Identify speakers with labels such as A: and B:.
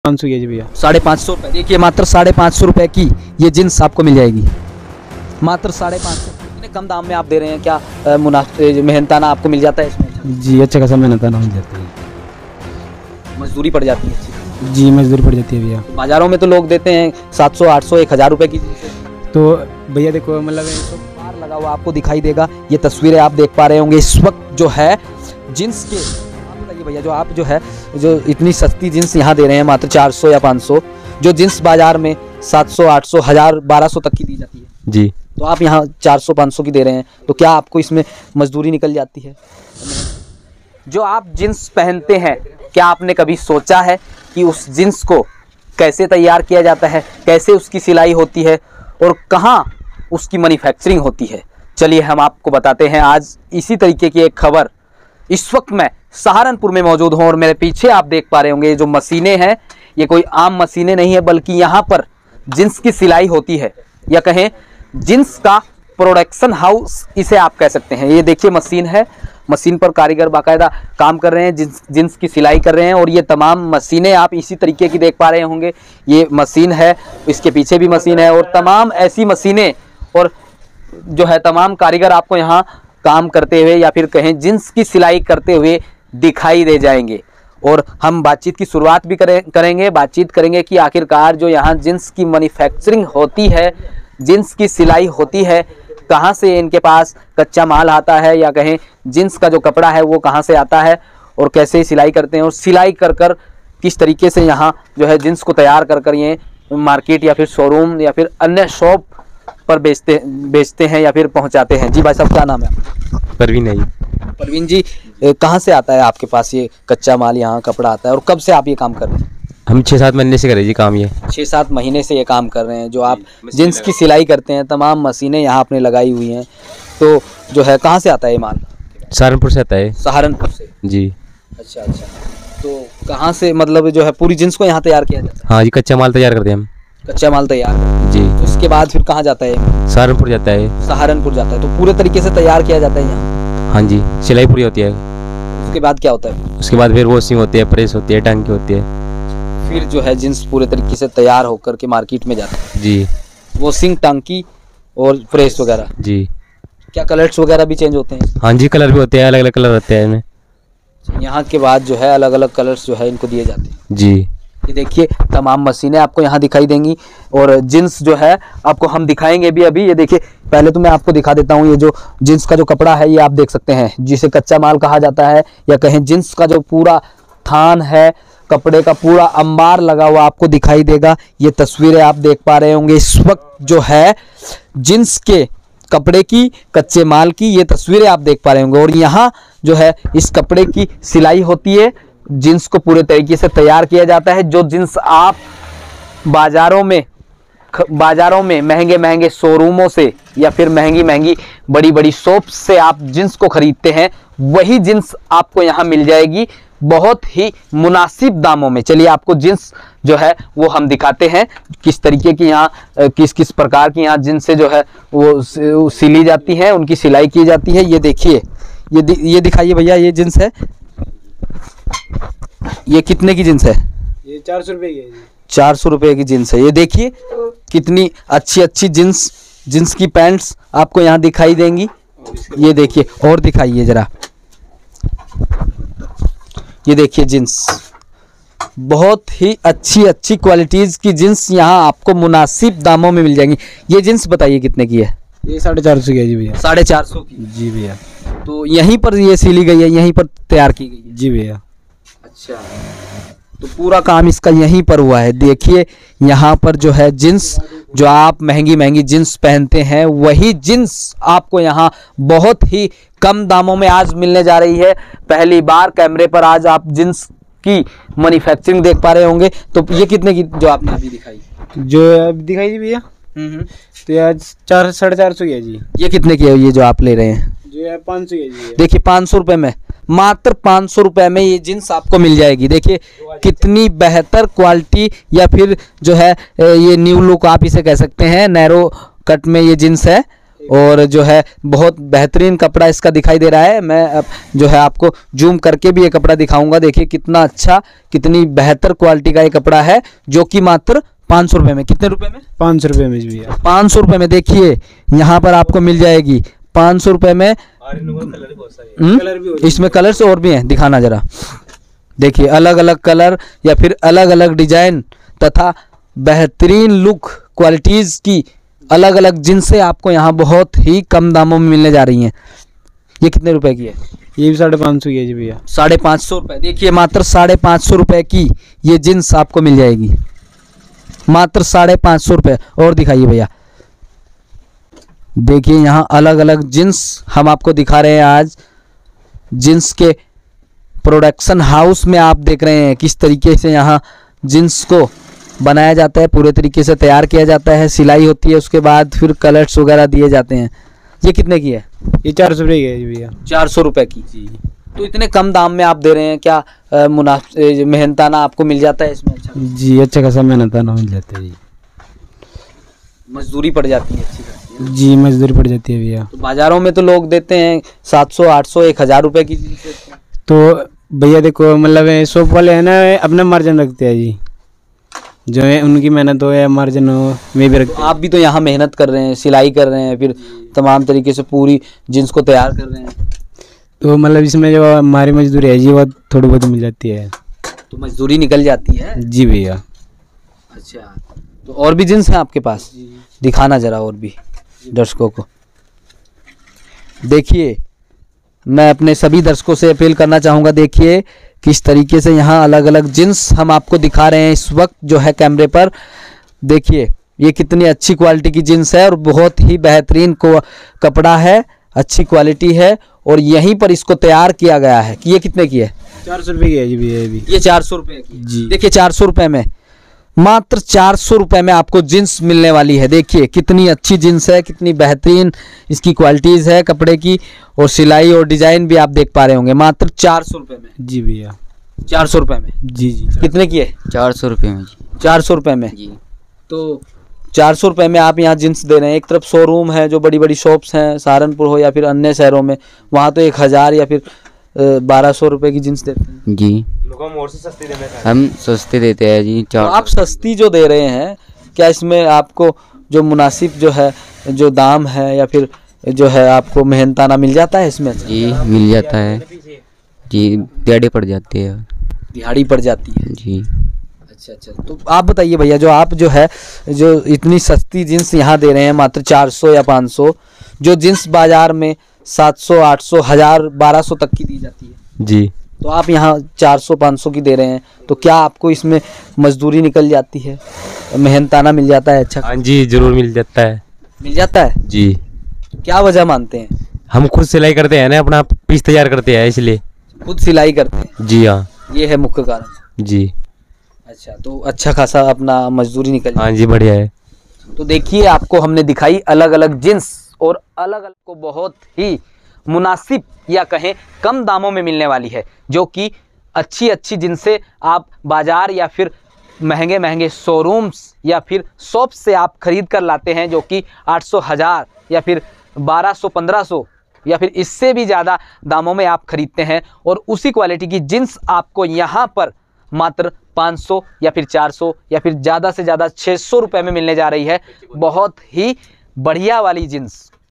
A: 500 की है जी भैया।
B: 550 रुपये। देखिए मात्र 550 रुपये की ये जीन्स आपको मिल जाएगी, मात्र 550। इतने कम दाम में आप दे रहे हैं, क्या मेहनताना आपको मिल जाता है इसमें?
A: जी अच्छा खासा मेहनताना मिल जाता है,
B: मजदूरी पड़ जाती है।
A: जी मजदूरी पड़ जाती है भैया।
B: बाज़ारों में तो लोग देते हैं 700, 800, 1000 रुपये की जीन्स।
A: तो भैया देखो मतलब
B: बाहर लगा हुआ आपको दिखाई देगा, ये तस्वीरें आप देख पा रहे होंगे इस वक्त जो है जीन्स के। आप बताइए भैया, जो आप जो है जो इतनी सस्ती जीन्स यहाँ दे रहे हैं मात्र 400 या 500, जो जीन्स बाजार में 700, 800, 1000, 1200 तक की दी जाती है
C: जी,
B: तो आप यहाँ 400, 500 की दे रहे हैं, तो क्या आपको इसमें मजदूरी निकल जाती है? जो आप जीन्स पहनते हैं, क्या आपने कभी सोचा है कि उस जीन्स को कैसे तैयार किया जाता है, कैसे उसकी सिलाई होती है और कहाँ उसकी मैन्युफैक्चरिंग होती है? चलिए हम आपको बताते हैं आज इसी तरीके की एक खबर। इस वक्त मैं सहारनपुर में मौजूद हूँ और मेरे पीछे आप देख पा रहे होंगे ये जो मशीनें हैं, ये कोई आम मशीनें नहीं है, बल्कि यहाँ पर जीन्स की सिलाई होती है, या कहें जीन्स का प्रोडक्शन हाउस इसे आप कह सकते हैं। ये देखिए मशीन है, मशीन पर कारीगर बाकायदा काम कर रहे हैं, जीन्स की सिलाई कर रहे हैं। और ये तमाम मशीनें आप इसी तरीके की देख पा रहे होंगे, ये मशीन है, इसके पीछे भी मशीन है और तमाम ऐसी मशीनें और जो है तमाम कारीगर आपको यहाँ काम करते हुए या फिर कहें जीन्स की सिलाई करते हुए दिखाई दे जाएंगे। और हम बातचीत की शुरुआत भी करेंगे, बातचीत करेंगे कि आखिरकार जो यहाँ जीन्स की मैन्युफैक्चरिंग होती है, जीन्स की सिलाई होती है, कहाँ से इनके पास कच्चा माल आता है, या कहें जीन्स का जो कपड़ा है वो कहाँ से आता है और कैसे सिलाई करते हैं, और सिलाई कर कर किस तरीके से यहाँ जो है जीन्स को तैयार कर कर ये मार्केट या फिर शोरूम या फिर अन्य शॉप पर बेचते हैं या फिर पहुँचाते हैं। जी भाई साहब, क्या नाम है?
C: परवीन है।
B: परवीन जी, कहाँ से आता है आपके पास ये कच्चा माल, यहाँ कपड़ा आता है, और कब से आप ये काम कर रहे हैं?
C: हम 6-7 महीने से कर रहे जी काम ये।
B: 6-7 महीने से ये काम कर रहे हैं। जो आप जीन्स की सिलाई करते हैं, तमाम मशीनें यहाँ आपने लगाई हुई हैं, तो जो है कहाँ से आता है ये माल?
C: सहारनपुर से आता है।
B: सहारनपुर से?
C: जी।
B: अच्छा अच्छा, तो कहाँ से मतलब जो है पूरी जीन्स को यहाँ तैयार किया जाता है?
C: हाँ जी, कच्चा माल तैयार करते हैं हम।
B: कच्चा माल तैयार
C: जी।
B: तो उसके बाद फिर कहाँ जाता है?
C: सहारनपुर जाता है।
B: सहारनपुर जाता है, तो पूरे तरीके से तैयार किया जाता है यहाँ?
C: हाँ जी, सिलाई पूरी होती है।
B: उसके बाद क्या होता है?
C: उसके बाद फिर वॉशिंग होती है, प्रेस होती है, टांकी होती है,
B: फिर जो है जीन्स पूरे तरीके से तैयार होकर के मार्केट में जाता है।
C: जी।
B: वॉशिंग, टांकी और प्रेस वगैरह।
C: जी।
B: क्या कलर्स वगैरह भी चेंज होते हैं?
C: हाँ जी, कलर भी होते हैं, अलग अलग कलर होते हैं इनमें।
B: यहाँ के बाद जो है अलग अलग कलर्स जो है इनको दिए जाते हैं।
C: जी।
B: ये देखिए तमाम मशीनें आपको यहाँ दिखाई देंगी और जीन्स जो है आपको हम दिखाएंगे भी अभी। ये देखिए, पहले तो मैं आपको दिखा देता हूँ, ये जो जीन्स का जो कपड़ा है ये आप देख सकते हैं, जिसे कच्चा माल कहा जाता है, या कहें जीन्स का जो पूरा थान है, कपड़े का पूरा अंबार लगा हुआ आपको दिखाई देगा। ये तस्वीरें आप देख पा रहे होंगे इस वक्त जो है जीन्स के कपड़े की, कच्चे माल की ये तस्वीरें आप देख पा रहे होंगे। और यहाँ जो है इस कपड़े की सिलाई होती है, जीन्स को पूरे तरीके से तैयार किया जाता है। जो जीन्स आप बाजारों में महंगे महंगे शोरूमों से या फिर महंगी महंगी बड़ी बड़ी शॉप से आप जीन्स को खरीदते हैं, वही जीन्स आपको यहाँ मिल जाएगी बहुत ही मुनासिब दामों में। चलिए आपको जीन्स जो है वो हम दिखाते हैं, किस तरीके की यहाँ किस किस प्रकार की यहाँ जीन्स से जो है वो सिली जाती है, उनकी सिलाई की जाती है। ये देखिए, ये दिखाइए भैया, ये जीन्स है, ये कितने की जीन्स है?
A: ये 400 रुपये की है जी।
B: 400 रुपये की जीन्स है। ये देखिए कितनी अच्छी अच्छी जीन्स की पैंट्स आपको यहाँ दिखाई देंगी। ये देखिए, और दिखाइए जरा, ये देखिए जीन्स, बहुत ही अच्छी अच्छी क्वालिटीज़ की जीन्स यहाँ आपको मुनासिब दामों में मिल जाएंगी। ये जीन्स बताइए कितने की है?
A: ये 450 की है जी भैया।
B: 450 की?
A: जी भैया।
B: तो यहीं पर ये सिली गई है, यहीं पर तैयार की गई है?
A: जी भैया।
B: अच्छा, तो पूरा काम इसका यहीं पर हुआ है। देखिए यहाँ पर जो है जीन्स, जो आप महंगी महंगी जीन्स पहनते हैं, वही जीन्स आपको यहाँ बहुत ही कम दामों में आज मिलने जा रही है। पहली बार कैमरे पर आज आप जीन्स की मैन्युफैक्चरिंग देख पा रहे होंगे। तो ये कितने की जो आपने अभी दिखाई?
A: जो अभी दिखाई जी भैया, तो ये आज 400-450 की है जी।
B: ये कितने की है ये जो आप ले रहे हैं?
A: जो है 500 की है जी।
B: देखिए 500 रुपये में, मात्र 500 रुपये में ये जीन्स आपको मिल जाएगी। देखिए कितनी बेहतर क्वालिटी, या फिर जो है ये न्यू लुक आप इसे कह सकते हैं, नैरो कट में ये जीन्स है और जो है बहुत बेहतरीन कपड़ा इसका दिखाई दे रहा है। मैं अब जो है आपको जूम करके भी ये कपड़ा दिखाऊंगा। देखिए कितना अच्छा, कितनी बेहतर क्वालिटी का ये कपड़ा है, जो कि मात्र 500 रुपये में। कितने रुपए में?
A: 500 रुपये में भैया।
B: 500 रुपये में। देखिए यहाँ पर आपको मिल जाएगी 500 रुपये में। इसमें कलर्स और भी हैं, दिखाना जरा। देखिए अलग अलग कलर या फिर अलग अलग डिजाइन तथा बेहतरीन लुक क्वालिटीज़ की अलग अलग जिनसे आपको यहाँ बहुत ही कम दामों में मिलने जा रही हैं। ये कितने रुपए की है?
A: ये भी 550 की है जी भैया।
B: 550 रुपये। देखिए मात्र 550 रुपये की ये जीन्स आपको मिल जाएगी, मात्र 550 रुपये। और दिखाइए भैया। देखिए यहाँ अलग अलग जीन्स हम आपको दिखा रहे हैं आज। जीन्स के प्रोडक्शन हाउस में आप देख रहे हैं किस तरीके से यहाँ जीन्स को बनाया जाता है, पूरे तरीके से तैयार किया जाता है, सिलाई होती है, उसके बाद फिर कलर्स वगैरह दिए जाते हैं। ये कितने की है?
A: ये 400 रुपये की है जी भैया।
B: 400 रुपये की जी। तो इतने कम दाम में आप दे रहे हैं, क्या मेहनताना आपको मिल जाता है इसमें? अच्छा
A: जी, अच्छा खासा मेहनताना मिल जाता है जी।
B: मजदूरी पड़ जाती है अच्छी खासी
A: जी, मजदूरी पड़ जाती है भैया।
B: तो बाजारों में तो लोग देते हैं 700, 800, 1000 रुपये की।
A: तो भैया देखो, मतलब शॉप वाले हैं ना, अपना मार्जिन रखते हैं जी, जो है उनकी मेहनत हो या मार्जिन हो, वे भी रखते हैं।
B: आप भी तो यहाँ मेहनत कर रहे हैं, सिलाई कर रहे हैं, फिर तमाम तरीके से पूरी जीन्स को तैयार कर रहे हैं।
A: तो मतलब इसमें जो हमारी मजदूरी है जी, वो थोड़ी बहुत मिल जाती है।
B: तो मजदूरी निकल जाती है
A: जी भैया।
B: अच्छा, तो और भी जीन्स हैं आपके पास? दिखाना जरा और भी दर्शकों को। देखिए मैं अपने सभी दर्शकों से अपील करना चाहूँगा, देखिए किस तरीके से यहाँ अलग अलग जीन्स हम आपको दिखा रहे हैं इस वक्त जो है कैमरे पर। देखिए ये कितनी अच्छी क्वालिटी की जीन्स है और बहुत ही बेहतरीन को कपड़ा है, अच्छी क्वालिटी है, और यहीं पर इसको तैयार किया गया है। कि ये कितने की है?
A: 400 रुपये की है जी भैया। ये भी
B: ये 400 रुपये की
A: जी।
B: देखिए 400 रुपये में, मात्र 400 रुपये में आपको जीन्स मिलने वाली है। देखिए कितनी अच्छी जीन्स है, कितनी बेहतरीन इसकी क्वालिटीज़ है कपड़े की, और सिलाई और डिजाइन भी आप देख पा रहे होंगे। मात्र 400 रुपये में
A: जी भैया।
B: 400 रुपये में
A: जी जी।
B: कितने की है?
D: 400 रुपये में जी।
B: 400 रुपये में
D: जी।
B: तो 400 रुपये में आप यहाँ जीन्स दे रहे हैं। एक तरफ शोरूम है, जो बड़ी बड़ी शॉप्स हैं, सहारनपुर हो या फिर अन्य शहरों में, वहाँ तो 1000 या फिर 1200 रुपये की जीन्स देते हैं
D: जी। हम सस्ते देते हैं जी।
B: तो आप सस्ती जो दे रहे हैं, क्या इसमें आपको जो मुनासिब जो है जो दाम है या फिर जो है आपको मेहनताना मिल जाता है इसमें?
D: जी मिल जाता है जी, दिहाड़ी पड़ जाती है।
B: दिहाड़ी पड़ जाती है
D: जी।
B: अच्छा अच्छा। तो आप बताइए भैया, जो आप जो है जो इतनी सस्ती जीन्स यहाँ दे रहे हैं मात्र 400 या 500, जो जीन्स बाजार में 700, 800, 1000, 1200 तक की दी जाती है,
C: जी।
B: तो आप यहाँ 400, 500 की दे रहे हैं, तो क्या आपको इसमें मजदूरी निकल जाती है, मेहनताना मिल जाता है? अच्छा
C: हाँ जी, जरूर मिल जाता है।
B: मिल जाता है
C: जी।
B: क्या वजह मानते हैं?
C: हम खुद सिलाई करते हैं ना, अपना पीस तैयार करते हैं, इसलिए।
B: खुद सिलाई करते हैं?
C: जी हाँ।
B: ये है मुख्य कारण।
C: जी।
B: अच्छा, तो अच्छा खासा अपना मजदूरी निकल
C: हाँ जी, बढ़िया है।
B: तो देखिए आपको हमने दिखाई अलग अलग जींस, और अलग अलग को बहुत ही मुनासिब या कहें कम दामों में मिलने वाली है, जो कि अच्छी अच्छी जिनसे आप बाजार या फिर महंगे महंगे शोरूम्स या फिर शॉप से आप खरीद कर लाते हैं, जो कि 800, 1000 या फिर 1200, 1500 या फिर इससे भी ज़्यादा दामों में आप खरीदते हैं, और उसी क्वालिटी की जीन्स आपको यहाँ पर मात्र 500 या फिर 400 या फिर ज़्यादा से ज़्यादा 600 रुपये में मिलने जा रही है। बहुत ही बढ़िया वाली जीन्स।